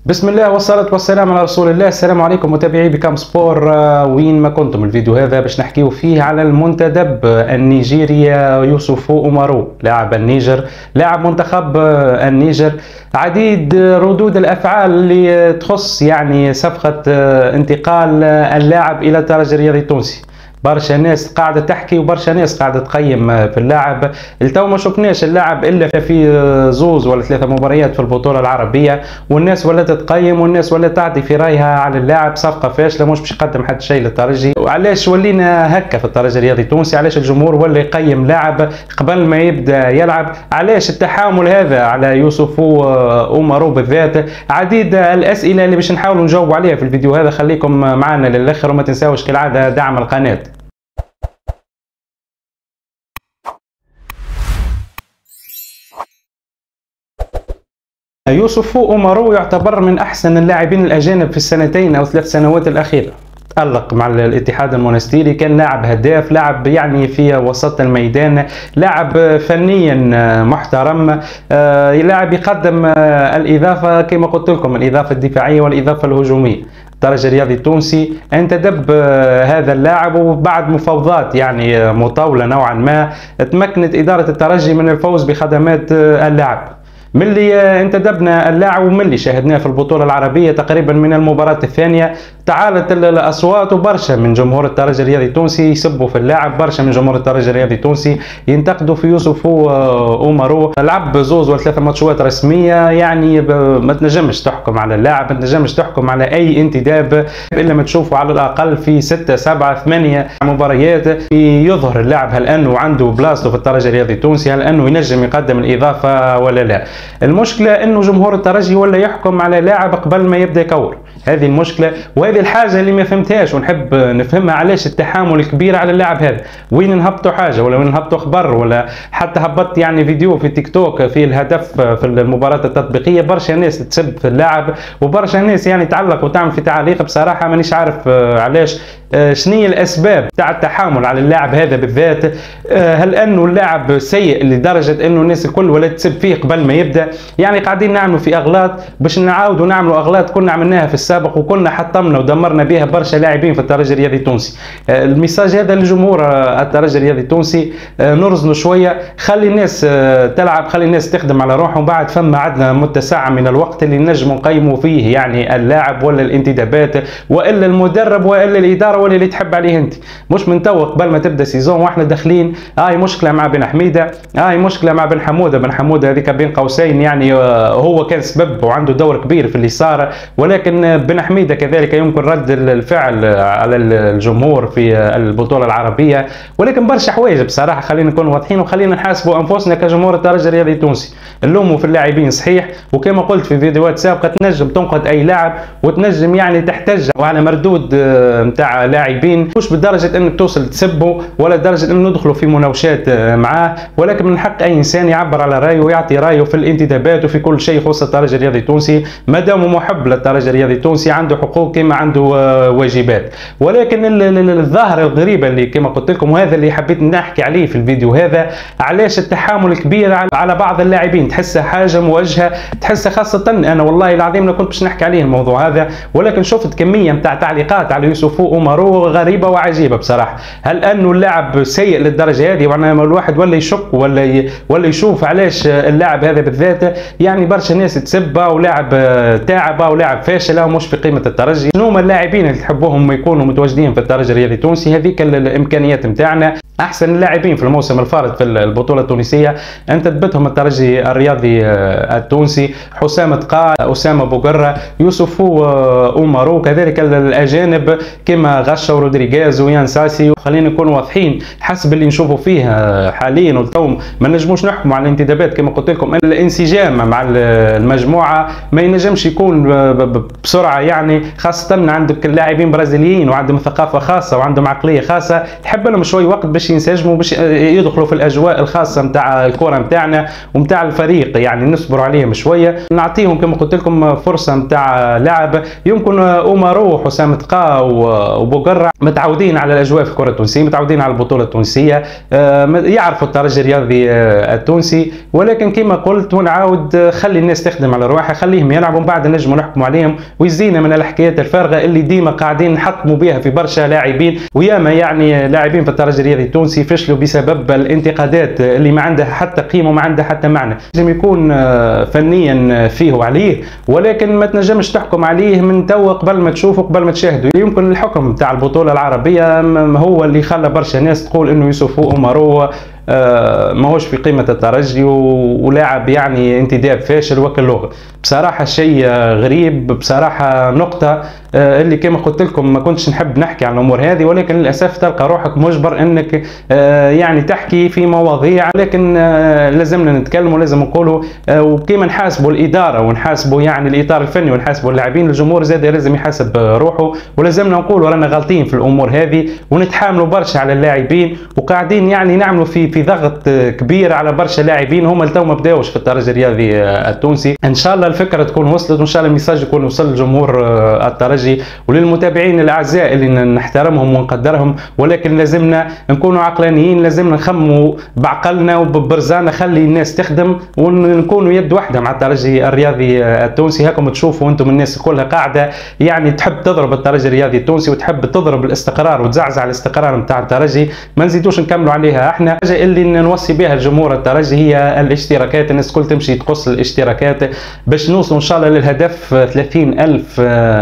بسم الله والصلاة والسلام على رسول الله. السلام عليكم متابعي بكام سبور، وين ما كنتم. الفيديو هذا باش نحكيو فيه على المنتدب النيجيري يوسف أومارو، لاعب النيجر، لاعب منتخب النيجر. عديد ردود الأفعال اللي تخص يعني صفقة انتقال اللاعب إلى الترجي الرياضي التونسي. برشا ناس قاعدة تحكي وبرشا ناس قاعدة تقيم في اللاعب. التو ما شفناش اللاعب إلا في زوز ولا 3 مباريات في البطولة العربية، والناس ولا تتقيم والناس ولا تعطي في رايها على اللاعب. صفقة فاشلة، مش باش يقدم حتى شيء للترجي. وعلاش ولينا هكا في الترجي الرياضي التونسي؟ علاش الجمهور ولا يقيم لاعب قبل ما يبدأ يلعب؟ علاش التحامل هذا على يوسف أومارو بالذات؟ عديد الأسئلة اللي باش نحاولوا نجاوب عليها في الفيديو هذا. خليكم معنا للآخر وما تنساوش كالعادة دعم القناة. يوسف أومارو يعتبر من أحسن اللاعبين الأجانب في السنتين أو 3 سنوات الأخيرة. تألق مع الاتحاد المونستيري، كان لاعب هداف، لاعب يعني في وسط الميدان، لاعب فنيا محترم، لاعب يقدم الإضافة كما قلت لكم، الإضافة الدفاعية والإضافة الهجومية. الترجي الرياضي التونسي انتدب هذا اللاعب، وبعد مفاوضات يعني مطولة نوعا ما تمكنت إدارة الترجي من الفوز بخدمات اللاعب. من اللي انتدبنا اللاعب ومن اللي شاهدناه في البطولة العربية تقريبا من المباراة الثانية، تعالت الأصوات وبرشا من جمهور الترجي الرياضي التونسي يسبوا في اللاعب، برشا من جمهور الترجي الرياضي التونسي ينتقدوا في يوسف أومارو. لعب زوز ولا 3 ماتشات رسمية، يعني ما تنجمش تحكم على اللاعب، ما تنجمش تحكم على أي انتداب إلا ما تشوفه على الأقل في 6 7 8 مباريات يظهر اللاعب هل أنه عنده بلاصته في الترجي الرياضي التونسي، هل أنه ينجم يقدم الإضافة ولا لا. المشكلة انه جمهور الترجي ولا يحكم على لاعب قبل ما يبدا يكور. هذه المشكلة وهذه الحاجة اللي ما فهمتهاش ونحب نفهمها. علاش التحامل الكبير على اللاعب هذا؟ وين نهبطوا حاجة ولا وين نهبطوا خبر، ولا حتى هبطت يعني فيديو في تيك توك في الهدف في المباراة التطبيقية، برشا ناس تسب في اللاعب وبرشا ناس يعني تعلق وتعمل في تعليق. بصراحة مانيش عارف علاش، شنية الأسباب تاع التحامل على اللاعب هذا بالذات. هل أنه اللاعب سيء لدرجة أنه الناس الكل ولا تسب فيه قبل ما يبدأ؟ يعني قاعدين نعملوا في أغلاط باش نعاودوا نعملوا أغلاط كنا عملناها في السابق وكنا حطمنا ودمرنا بها برشا لاعبين في الترجي الرياضي التونسي. الميساج هذا لجمهور الترجي الرياضي التونسي، نرزنوا شوية، خلي الناس تلعب، خلي الناس تخدم على روحهم. بعد فما عندنا متسع من الوقت اللي نجم نقيموا فيه يعني اللاعب ولا الانتدابات والا المدرب والا الاداره ولا اللي تحب عليه انت. مش من تو قبل ما تبدا سيزون واحنا داخلين هاي مشكله مع بن حميده، هاي مشكله مع بن حموده. بن حموده هذيك بين قوسين يعني هو كان سبب وعنده دور كبير في اللي صار، ولكن بن حميده كذلك يمكن رد الفعل على الجمهور في البطوله العربيه. ولكن برشا حوايج بصراحه خلينا نكون واضحين وخلينا نحاسبوا انفسنا كجمهور الترجي الرياضي التونسي. نلوموا في اللاعبين صحيح، وكما قلت في فيديوهات سابقه تنجم تنقد اي لاعب وتنجم يعني تحتج على مردود نتاع لاعبين، مش بدرجه انك توصل تسبه ولا درجه انه ندخلوا في مناوشات معاه، ولكن من حق اي انسان يعبر على رايه ويعطي رايه في الانتدابات وفي كل شيء يخص الترجي الرياضي التونسي. ما دام محب للترجي الرياضي التونسي عنده حقوق كما عنده واجبات. ولكن الظاهره الغريبه اللي كما قلت لكم وهذا اللي حبيت نحكي عليه في الفيديو هذا، علاش التحامل الكبير على بعض اللاعبين؟ تحسها حاجه موجهه، تحسها خاصه انا والله العظيم لو كنت باش نحكي عليه الموضوع هذا، ولكن شفت كميه نتاع تعليقات على يوسف أومارو غريبه وعجيبه بصراحه. هل انه اللاعب سيء للدرجه هذه؟ وانا الواحد ولا يشك ولا يشوف علاش اللاعب هذا بالذات يعني برشا ناس تسبه ولاعب تعبه ولاعب فاشل ومش في قيمه الترجي. شنو هما اللاعبين اللي تحبوهم يكونوا متواجدين في الترجي الرياضي التونسي؟ هذيك الامكانيات نتاعنا. احسن اللاعبين في الموسم الفارط في البطوله التونسيه انتدبتهم الترجي الرياضي التونسي: حسام تقال، اسامه بوقره، يوسف أومارو، كذلك الاجانب كما غشة ورودريغيز ويان ساسي. خلينا نكون واضحين حسب اللي نشوفوا فيه حاليا والتوم ما نجموش نحكموا على الانتدابات. كما قلت لكم الانسجام مع المجموعه ما ينجمش يكون بسرعه بسرعه، يعني خاصه عندك اللاعبين برازيليين وعندهم ثقافه خاصه وعندهم عقليه خاصه، تحب لهم شوي وقت باش ينسجموا باش يدخلوا في الاجواء الخاصه نتاع الكره نتاعنا ونتاع الفريق، يعني نصبروا عليهم شويه، نعطيهم كما قلت لكم فرصه نتاع لعب. يمكن اومارو وحسام تقا وبوقرع متعودين على الاجواء في الكره التونسيه، متعودين على البطوله التونسيه، يعرفوا الترجي الرياضي التونسي، ولكن كما قلت ونعاود خلي الناس تخدم على روحها، خليهم يلعبوا من بعد نجموا نحكموا عليهم ويزينا من الحكايات الفارغه اللي ديما قاعدين نحطموا بها في برشا لاعبين، وياما يعني لاعبين في الترجي الرياضي التونسي فشلوا بسبب الانتقادات اللي ما عندها حتى قيمه وما عندها حتى معنى. لازم يكون فنيا فيه وعليه، ولكن ما تنجمش تحكم عليه من توا قبل ما تشوفه قبل ما تشاهده. يمكن الحكم تاع البطوله العربيه هو اللي خلى برشا ناس تقول انه يوسف اومارو ماهوش في قيمة الترجي ولاعب يعني انتداب فاشل وكل لغة. بصراحة شيء غريب، بصراحة نقطة اللي كما قلت لكم ما كنتش نحب نحكي عن الأمور هذه، ولكن للأسف تلقى روحك مجبر أنك يعني تحكي في مواضيع، لكن لازمنا نتكلم ولازم نقولوا وكيما نحاسبوا الإدارة ونحاسبوا يعني الإطار الفني ونحاسبوا اللاعبين، الجمهور زاد لازم يحاسب روحه، ولازمنا نقولوا رانا غالطين في الأمور هذه ونتحاملوا برشا على اللاعبين، وقاعدين يعني نعملوا في ضغط كبير على برشا لاعبين هما اللي تو ما بداوش في الترجي الرياضي التونسي. ان شاء الله الفكره تكون وصلت، وان شاء الله الميساج يكون وصل لجمهور الترجي وللمتابعين الاعزاء اللي نحترمهم ونقدرهم، ولكن لازمنا نكونوا عقلانيين، لازمنا نخموا بعقلنا وببرزانه، خلي الناس تخدم ونكونوا يد واحده مع الترجي الرياضي التونسي. هاكم تشوفوا انتم الناس كلها قاعده يعني تحب تضرب الترجي الرياضي التونسي وتحب تضرب الاستقرار وتزعزع الاستقرار نتاع الترجي، ما نزيدوش نكملوا عليها. احنا اللي نوصي بها الجمهور الترجي هي الاشتراكات، الناس الكل تمشي تقص الاشتراكات باش نوصلوا ان شاء الله للهدف 30,000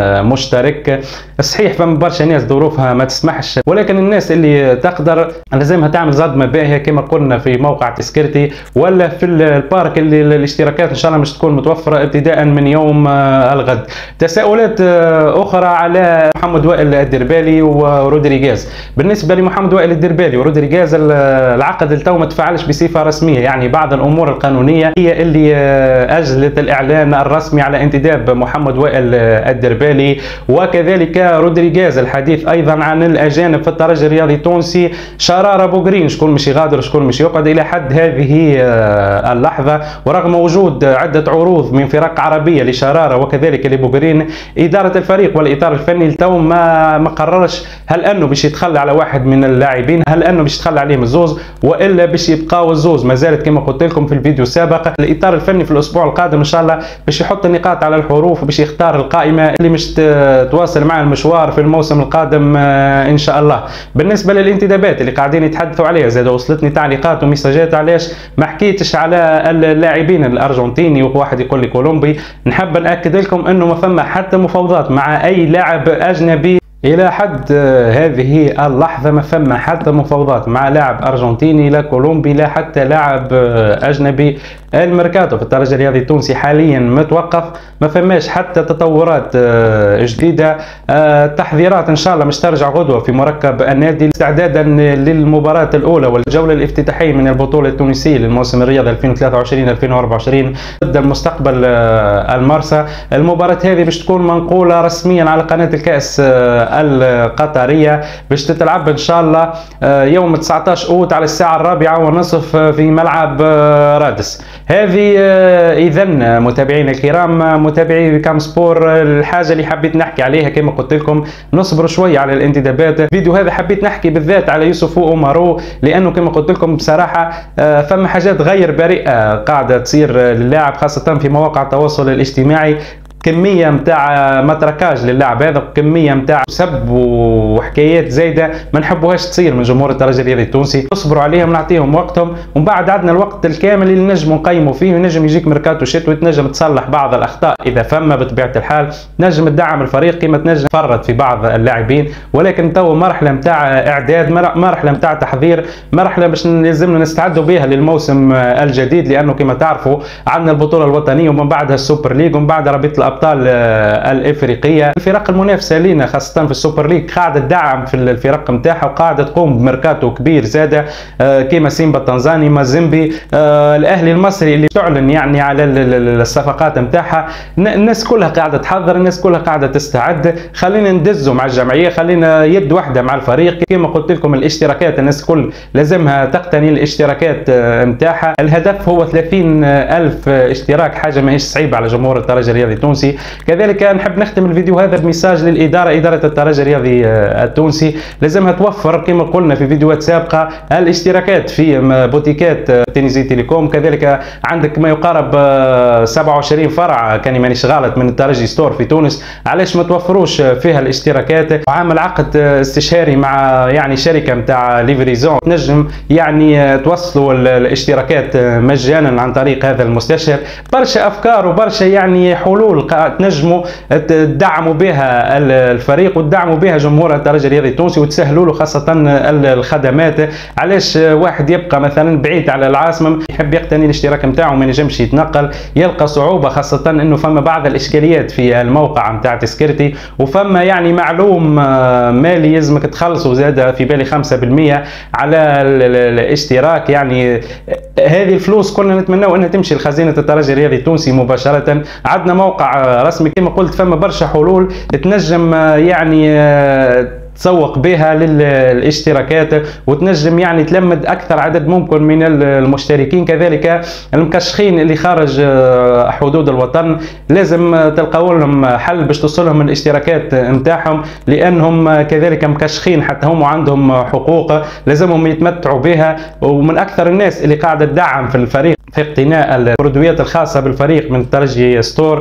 مشترك. صحيح فما برشا ناس ظروفها ما تسمحش، ولكن الناس اللي تقدر لازمها تعمل صدمه باهيه كما قلنا في موقع تذكرتي ولا في البارك اللي الاشتراكات ان شاء الله مش تكون متوفره ابتداء من يوم الغد. تساؤلات اخرى على محمد وائل الدربالي ورودريغاز. بالنسبه لمحمد وائل الدربالي ورودريغاز العقد التو ما تفعلش بصفه رسميه، يعني بعض الامور القانونيه هي اللي اجلت الاعلان الرسمي على انتداب محمد وائل الدربالي وكذلك رودريغاز. الحديث ايضا عن الاجانب في الترجي الرياضي التونسي، شراره بوغرين شكون مش يغادر شكون مش يقعد الى حد هذه اللحظه، ورغم وجود عده عروض من فرق عربيه لشراره وكذلك لبوغرين، اداره الفريق والاطار الفني التو ما قررش هل انه باش يتخلى على واحد من اللاعبين، هل انه باش يتخلى عليهم الزوز والا باش يبقاو الزوز. ما زالت كما قلت لكم في الفيديو السابق الاطار الفني في الاسبوع القادم ان شاء الله باش يحط النقاط على الحروف وباش يختار القائمه اللي مش تواصل مع المشوار في الموسم القادم ان شاء الله. بالنسبه للانتدابات اللي قاعدين يتحدثوا عليها زاد وصلتني تعليقات ومساجات علاش ما حكيتش على اللاعبين الارجنتيني وواحد يقول لي كولومبي. نحب ناكد لكم انه ما فما حتى مفاوضات مع اي لاعب اجنبي إلى حد هذه اللحظة، ما فما حتى مفاوضات مع لاعب أرجنتيني لا كولومبي لا حتى لاعب أجنبي. الميركاتو في الترجي الرياضي التونسي حاليا متوقف، ما فماش حتى تطورات جديدة. تحذيرات إن شاء الله مش ترجع غدوة في مركب النادي استعدادا للمباراة الأولى والجولة الافتتاحية من البطولة التونسية للموسم الرياضي 2023-2024 ضد المستقبل المرسى. المباراة هذه باش تكون منقولة رسميا على قناة الكأس القطرية، باش تتلعب ان شاء الله يوم 19 اوت على الساعة 4:30 في ملعب رادس. هذه اذا متابعينا الكرام متابعي كام سبور الحاجة اللي حبيت نحكي عليها. كما قلت لكم نصبر شوية على الانتدابات. الفيديو هذا حبيت نحكي بالذات على يوسف اومارو لانه كما قلت لكم بصراحة فما حاجات غير بريئة قاعدة تصير للاعب خاصة في مواقع التواصل الاجتماعي. كميه نتاع متركاج للاعب هذا، كميه نتاع سب وحكايات زايده ما نحبوهاش تصير من جمهور الترجي الرياضي التونسي. نصبروا عليهم نعطيهم وقتهم، ومن بعد عندنا الوقت الكامل اللي نجموا نقيموا فيه، ونجم يجيك ميركاتو شتوي تنجم تصلح بعض الاخطاء اذا فما بطبيعه الحال، نجم تدعم الفريق كما تنجم تفرط في بعض اللاعبين، ولكن تو مرحله نتاع اعداد، مرحله نتاع تحضير، مرحله باش لازمنا نستعدوا بها للموسم الجديد، لانه كما تعرفوا عندنا البطوله الوطنيه ومن بعدها السوبر ليج ومن بعدها رابطه الابطال الابطال الافريقيه. الفرق المنافسه لينا خاصه في السوبر ليج قاعده تدعم في الفرق نتاعها وقاعده تقوم بميركاتو كبير زاده كيما سيمبا التنزاني مازيمبي. الاهلي المصري اللي تعلن يعني على الصفقات نتاعها. الناس كلها قاعده تحضر، الناس كلها قاعده تستعد. خلينا ندزوا مع الجمعيه، خلينا يد واحده مع الفريق. كما قلت لكم الاشتراكات الناس كل لازمها تقتني الاشتراكات نتاعها. الهدف هو 30,000 اشتراك، حاجه ماهيش صعيبه على جمهور الترجي الرياضي التونسي. كذلك نحب نختم الفيديو هذا بمساج للاداره، اداره الترجي الرياضي التونسي لازمها توفر كما قلنا في فيديوهات سابقه الاشتراكات في بوتيكات تونسي تيليكوم. كذلك عندك ما يقارب 27 فرع كان مانيش غلط من الترجي ستور في تونس، علاش ما توفروش فيها الاشتراكات؟ وعامل عقد استشاري مع يعني شركه نتاع ليفريزون تنجم يعني توصلوا الاشتراكات مجانا عن طريق هذا المستشار. برشا افكار وبرشا يعني حلول تنجموا تدعموا بها الفريق وتدعموا بها جمهور الترجي الرياضي التونسي وتسهلوا له خاصه الخدمات. علاش واحد يبقى مثلا بعيد على العاصمه يحب يقتني الاشتراك نتاعو ما ينجمش يتنقل، يلقى صعوبه خاصه انه فما بعض الاشكاليات في الموقع نتاع تذكرتي وفما يعني معلوم مالي لازمك تخلصوا زاد في بالي 5% على الاشتراك. يعني هذه الفلوس كلنا نتمنوا انها تمشي لخزينه الترجي الرياضي التونسي مباشره. عندنا موقع رسمي كما قلت، فما برشا حلول تنجم يعني تسوق بها للاشتراكات وتنجم يعني تلمد اكثر عدد ممكن من المشتركين. كذلك المكشخين اللي خارج حدود الوطن لازم تلقاو لهم حل باش توصلهم الاشتراكات نتاعهم، لانهم كذلك مكشخين حتى هم عندهم حقوق لازمهم يتمتعوا بها. ومن اكثر الناس اللي قاعده تدعم في الفريق في اقتناء البرودويات الخاصه بالفريق من الترجي ستور.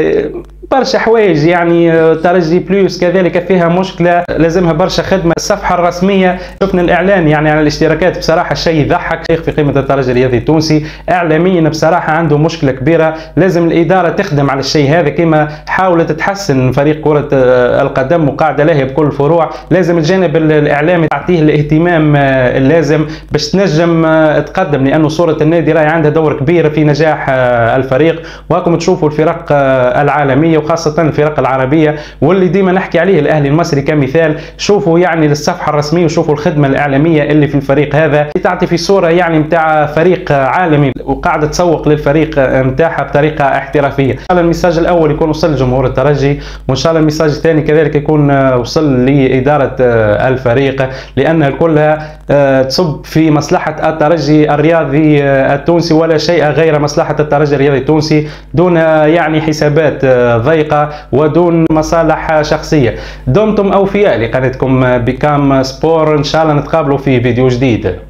برشا حوايج يعني ترجي بلوس كذلك فيها مشكله لازمها برشا خدمه. الصفحه الرسميه شفنا الاعلان يعني على الاشتراكات، بصراحه شيء يضحك. شيخ في قيمه الترجي الرياضي التونسي اعلاميا بصراحه عنده مشكله كبيره، لازم الاداره تخدم على الشيء هذا كما حاولت تحسن فريق كره القدم وقاعده لاهيه بكل الفروع. لازم الجانب الاعلامي تعطيه الاهتمام اللازم باش تنجم تقدم، لانه صوره النادي راهي عندها دور كبير في نجاح الفريق. وهاكم تشوفوا الفرق العالميه وخاصة الفرق العربية واللي ديما نحكي عليه الأهلي المصري كمثال. شوفوا يعني الصفحة الرسمية وشوفوا الخدمة الإعلامية اللي في الفريق هذا تعطي في صورة يعني متاع فريق عالمي وقاعدة تسوق للفريق متاعها بطريقة احترافية. إن شاء الله المساج الأول يكون وصل لجمهور الترجي، وإن شاء الله المساج الثاني كذلك يكون وصل لإدارة الفريق، لأن الكل تصب في مصلحة الترجي الرياضي التونسي ولا شيء غير مصلحة الترجي الرياضي التونسي، دون يعني حسابات ضيقة ودون مصالح شخصية. دمتم أوفياء لقناتكم بكام سبور، إن شاء الله نتقابلوا في فيديو جديد.